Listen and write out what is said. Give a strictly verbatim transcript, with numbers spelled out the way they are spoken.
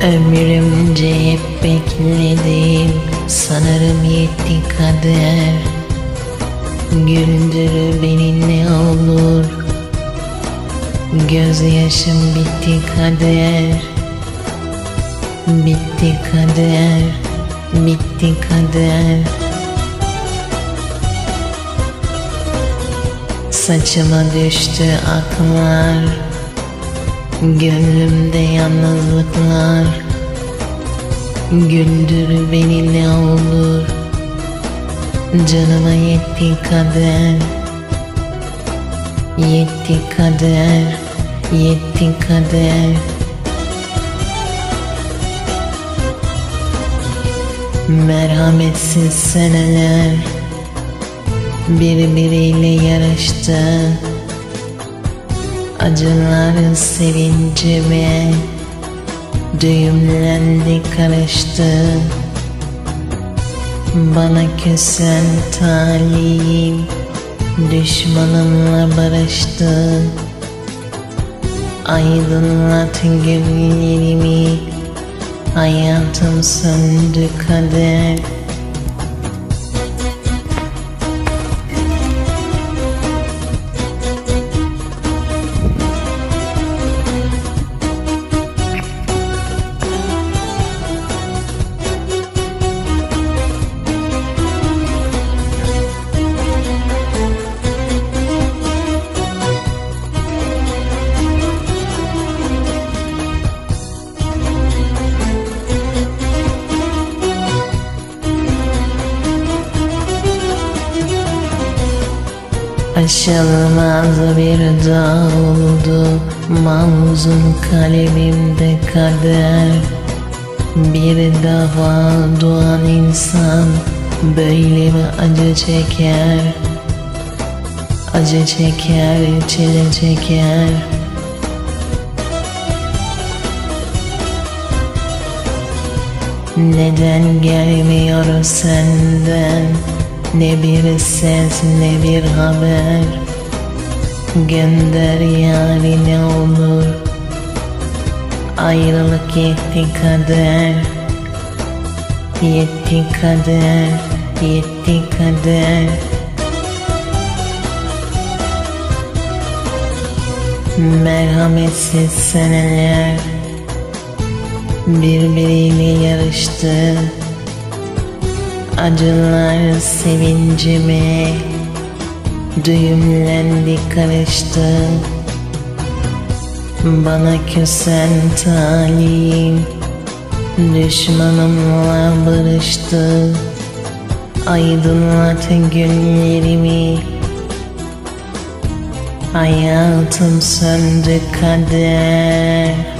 Ömrümce hep bekledim, sanırım yetti kader. Güldür beni ne olur, gözyaşım bitti kader. Bitti kader, bitti kader. Saçıma düştü aklar, gönlümde yalnızlıklar. Güldür beni ne olur, canıma yetti kader. Yetti kader, yetti kader. Merhametsiz seneler birbiriyle yarıştı. Acılar sevincime düğümlendi, karıştı. Bana küsen talihim düşmanımla barıştı. Aydınlat günlerimi, hayatım söndü kader. Aşılmaz bir dağ oldu mahzun kalemimde kader. Bir daha doğan insan böyle mi acı çeker? Acı çeker, çile çeker. Neden gelmiyor senden ne bir ses ne bir haber? Gönder yani ne olur, ayrılık yetti kader. Yetti kader, yetti kader. Merhametsiz seneler birbiriyle yarıştı. Acılar sevincime düğümlendi, karıştı. Bana küsen talihim düşmanımla barıştı. Aydınlat günlerimi, hayatım söndü kader.